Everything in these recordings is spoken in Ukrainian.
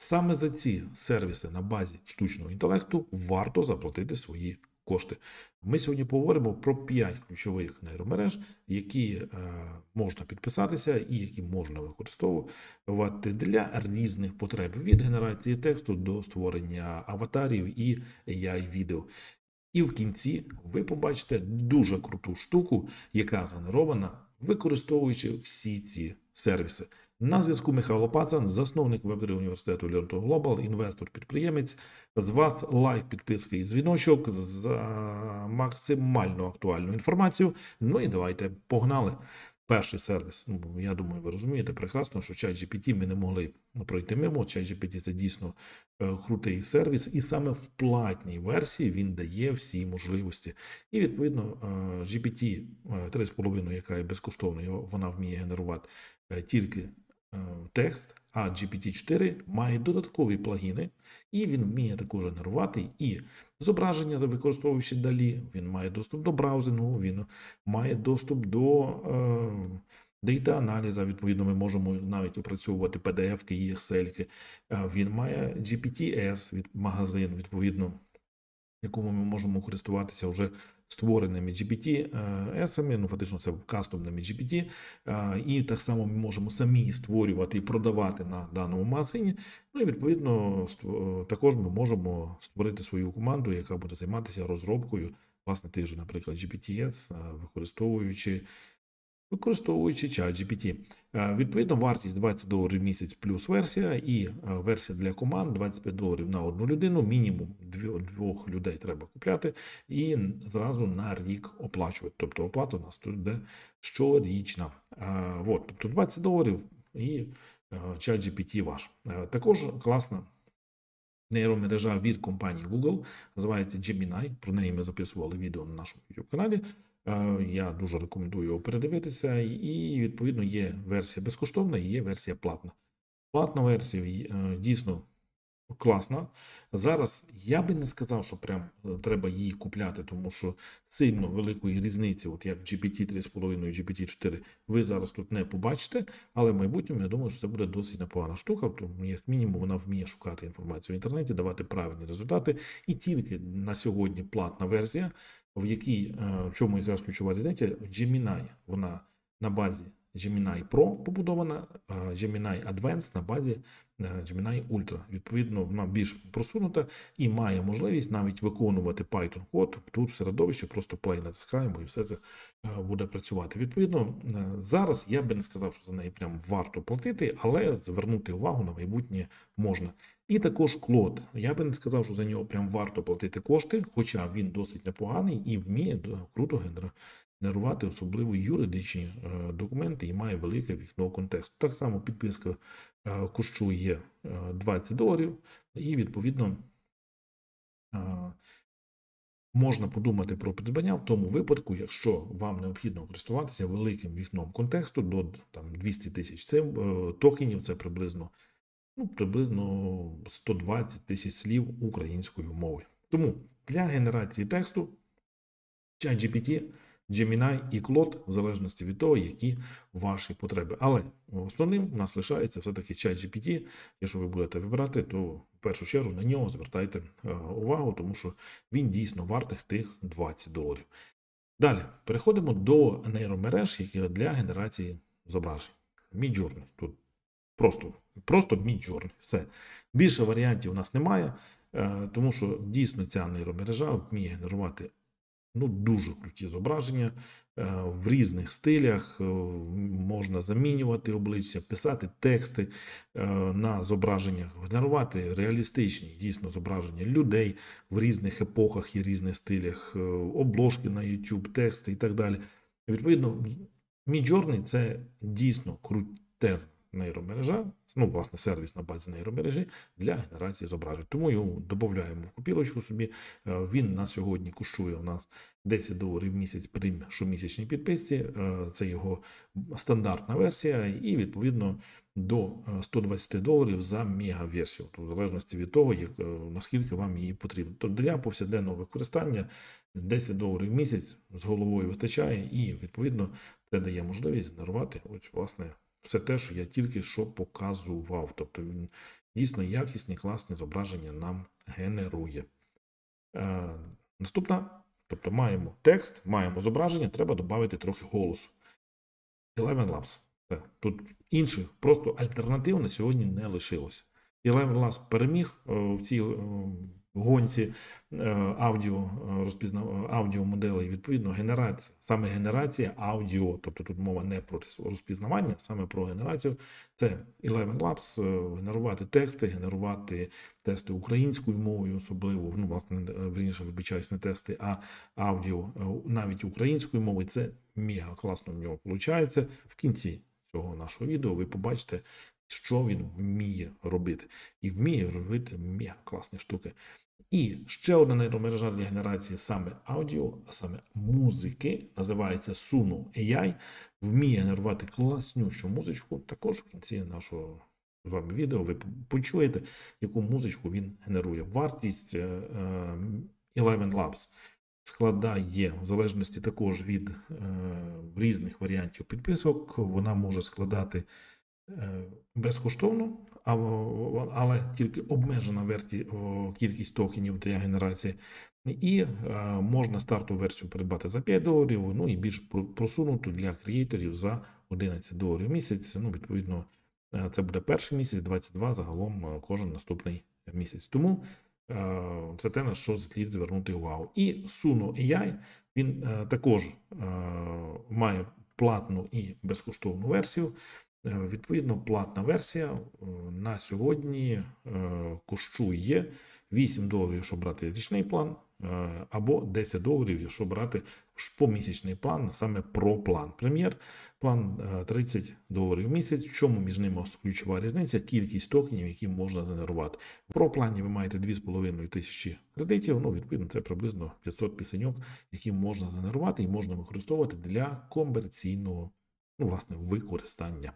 Саме за ці сервіси на базі штучного інтелекту варто заплатити свої кошти. Ми сьогодні поговоримо про 5 ключових нейромереж, які можна підписатися і які можна використовувати для різних потреб від генерації тексту до створення аватарів і AI-відео. І в кінці ви побачите дуже круту штуку, яка згенерована, використовуючи всі ці сервіси. На зв'язку Михайло Пацан, засновник Web3 університету Learn to Global, інвестор-підприємець. З вас лайк, підписка і дзвіночок за максимально актуальну інформацію. Ну і давайте погнали. Перший сервіс, я думаю, ви розумієте прекрасно, що ChatGPT ми не могли пройти мимо. ChatGPT – це дійсно крутий сервіс, і саме в платній версії він дає всі можливості. І, відповідно, GPT 3,5, яка є безкоштовною, вона вміє генерувати тільки текст, а GPT-4 має додаткові плагіни, і він вміє також генерувати і зображення, використовуючи DALL-E, він має доступ до браузингу, він має доступ до дейта-аналізу, відповідно, ми можемо навіть опрацьовувати PDF-ки і Excel-ки. Він має GPT-S від магазин, відповідно, якому ми можемо користуватися вже створеними GPT-есами, ну фактично це кастомними GPT, і так само ми можемо самі створювати і продавати на даному магазині. Ну і відповідно також ми можемо створити свою команду, яка буде займатися розробкою, власне, тих же, наприклад, GPT-S, використовуючи ChatGPT. Відповідно, вартість $20 в місяць плюс версія, і версія для команд $25 на одну людину, мінімум двох людей треба купляти, і зразу на рік оплачувати. Тобто оплата у нас тут йде щорічна. Тобто $20 і ChatGPT ваш. Також класна нейромережа від компанії Google, називається Gemini, про неї ми записували відео на нашому YouTube-каналі. Я дуже рекомендую його передивитися, і, відповідно, є версія безкоштовна і є версія платна. Платна версія дійсно класна. Зараз я би не сказав, що прям треба її купляти, тому що сильно великої різниці, от як GPT 3,5 і GPT 4, ви зараз тут не побачите, але в майбутньому, я думаю, що це буде досить непогана штука, тому як мінімум вона вміє шукати інформацію в інтернеті, давати правильні результати, і тільки на сьогодні платна версія, в якій, в чому якраз ключова різниця, Gemini, вона на базі Gemini Pro побудована, а Gemini Advanced на базі Gemini Ultra. Відповідно, вона більш просунута і має можливість навіть виконувати Python-код. Тут в середовищі просто play натискаємо і все це буде працювати. Відповідно, зараз я би не сказав, що за неї прям варто платити, але звернути увагу на майбутнє можна. І також Claude. Я би не сказав, що за нього прям варто платити кошти, хоча він досить непоганий і вміє круто генерувати особливо юридичні документи і має велике вікно контексту. Так само підписка коштує $20 і, відповідно, можна подумати про придбання в тому випадку, якщо вам необхідно користуватися великим вікном контексту до 200 тисяч токенів, це приблизно 120 тисяч слів українською мовою. Тому для генерації тексту ChatGPT, Gemini і Claude, в залежності від того, які ваші потреби. Але основним у нас лишається все-таки ChatGPT. Якщо ви будете вибирати, то в першу чергу на нього звертайте увагу, тому що він дійсно вартий тих $20. Далі, переходимо до нейромереж, які для генерації зображень. Midjourney. Тут просто Midjourney. Все. Більше варіантів у нас немає, тому що дійсно ця нейромережа вміє генерувати дуже круті зображення в різних стилях, можна замінювати обличчя, писати тексти на зображеннях, генерувати реалістичні дійсно зображення людей в різних епохах і різних стилях, обложки на YouTube, тексти і так далі. Відповідно, Midjourney – це дійсно крутезна нейромережа, власне, сервіс на базі нейромережі для генерації зображень. Тому його додаємо в копілочку собі. Він на сьогодні коштує у нас $10 в місяць при щомісячній підписці. Це його стандартна версія і, відповідно, до $120 за мегаверсію, в залежності від того, наскільки вам її потрібно. Тобто для повсякденного використання $10 в місяць з головою вистачає і, відповідно, це дає можливість генерувати, власне, все те, що я тільки що показував. Тобто дійсно якісні, класні зображення нам генерує. Наступна, тобто маємо текст, маємо зображення, треба додати трохи голосу. ElevenLabs. Тут інших, просто альтернатив на сьогодні не лишилося. ElevenLabs переміг в цій гонці аудіомоделей, відповідно, саме генерація аудіо, тобто тут мова не про розпізнавання, саме про генерацію. Це ElevenLabs, генерувати тексти, генерувати тести українською мовою, особливо, власне, вірніше, вибачаюсь, не тести, а аудіо навіть українською мовою. Це мега класно в нього виходить. В кінці цього нашого відео ви побачите, що він вміє робити. І вміє робити мега класні штуки. І ще одна нейромережа для генерації саме аудіо, а саме музики, називається Suno AI, вміє генерувати класнющу музичку. Також в кінці нашого з вами відео ви почуєте, яку музичку він генерує. Вартість ElevenLabs складає, в залежності також від різних варіантів підписок, вона може складати безкоштовно, але тільки обмежена кількість токенів для генерації. І можна стартову версію придбати за $5, ну і більш просунуту для креаторів за $11 в місяць. Ну, відповідно, це буде перший місяць, 22, загалом кожен наступний місяць. Тому це те, на що слід звернути увагу. І Suno AI, він також має платну і безкоштовну версію. Відповідно, платна версія на сьогодні коштує $8, якщо брати річний план, або $10, якщо брати помісячний план, саме Pro план. Прем'єр план $30 в місяць. В чому між ними ключова різниця? Кількість токенів, які можна генерувати. В Pro плані ви маєте 2500 кредитів, ну, відповідно, це приблизно 500 пісеньок, які можна генерувати і можна використовувати для комерційного, власне, використання.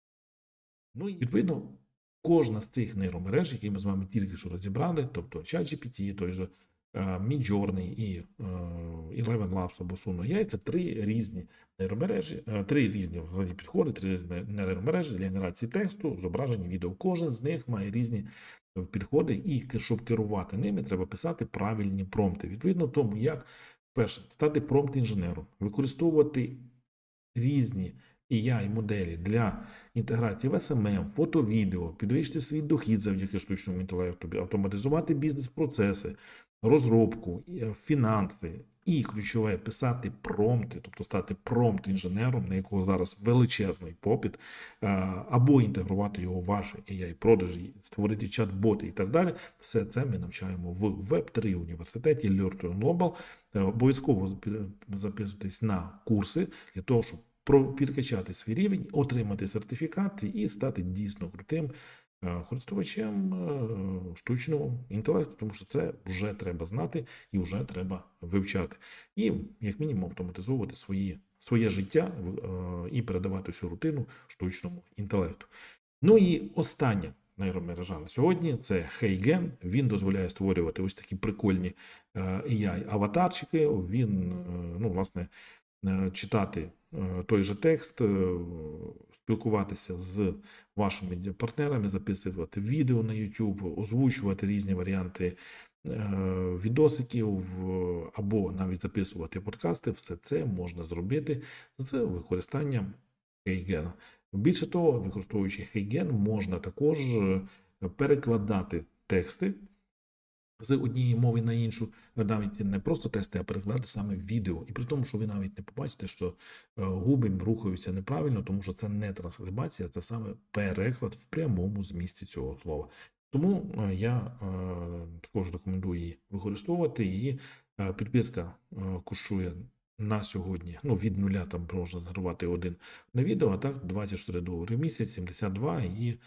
Ну і, відповідно, кожна з цих нейромереж, які ми з вами тільки що розібрали, тобто ChatGPT, той же Midjourney і ElevenLabs або Suno AI, це три різні нейромережі, три різні підходи, три різні нейромережі для генерації тексту, зображень, відео. Кожен з них має різні підходи, і щоб керувати ними, треба писати правильні промпти. Відповідно тому, як, перше, стати промпт-інженером, використовувати різні AI-моделі для інтеграції в SMM, фото-відео, підвищити свій дохід завдяки штучному інтелекту, автоматизувати бізнес-процеси, розробку, фінанси і, ключове, писати промпти, тобто стати промпт-інженером, на якого зараз величезний попит, або інтегрувати його в ваші AI-продажі, створити чат-боти і так далі. Все це ми навчаємо в Web3 університеті Learn Global. Обов'язково записуйтесь на курси для того, щоб підкачати свій рівень, отримати сертифікат і стати дійсно крутим користувачем штучного інтелекту, тому що це вже треба знати і вже треба вивчати. І, як мінімум, автоматизовувати своє життя і передавати всю рутину штучному інтелекту. Ну і остання нейромережа на сьогодні – це HeyGen. Він дозволяє створювати ось такі прикольні AI-аватарчики. Він, власне, читати той же текст, спілкуватися з вашими партнерами, записувати відео на YouTube, озвучувати різні варіанти відосиків або навіть записувати подкасти. Все це можна зробити з використанням HeyGen. Більше того, використовуючи HeyGen, можна також перекладати тексти з однієї мови на іншу, навіть не просто тести, а перекладати саме відео. І при тому, що ви навіть не побачите, що губи рухаються неправильно, тому що це не транскрибація, це саме переклад в прямому змісті цього слова. Тому я також рекомендую її використовувати. Її підписка коштує на сьогодні, від нуля там можна генерувати один на відео, а так $24 в місяць, 72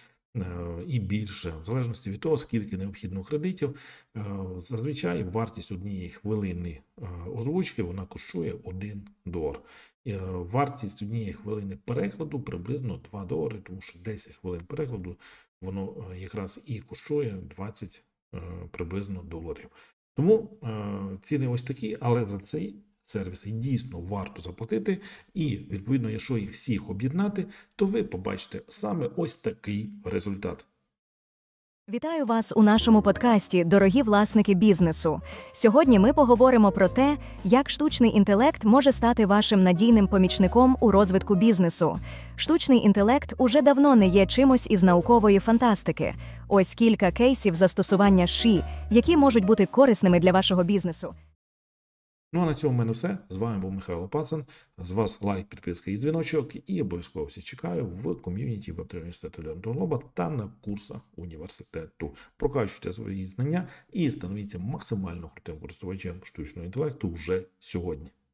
і більше, в залежності від того, скільки необхідно кредитів. Зазвичай вартість однієї хвилини озвучки вона коштує $1. Вартість однієї хвилини перекладу приблизно $2, тому що 10 хвилин перекладу воно якраз і коштує 20 приблизно доларів. Тому ціни ось такі, але за цей сервіси дійсно варто заплатити, і, відповідно, якщо їх всіх об'єднати, то ви побачите саме ось такий результат. Вітаю вас у нашому подкасті «Дорогі власники бізнесу». Сьогодні ми поговоримо про те, як штучний інтелект може стати вашим надійним помічником у розвитку бізнесу. Штучний інтелект уже давно не є чимось із наукової фантастики. Ось кілька кейсів застосування ШІ, які можуть бути корисними для вашого бізнесу. Ну а на цьому в мене все. З вами був Михайло Пацан. З вас лайк, підписка і дзвіночок. І обов'язково всіх чекаю в ком'юніті Web3 університету Learn Lab та на курсах університету. Прокачуйте свої знання і становіться максимально крутим користувачем штучного інтелекту вже сьогодні.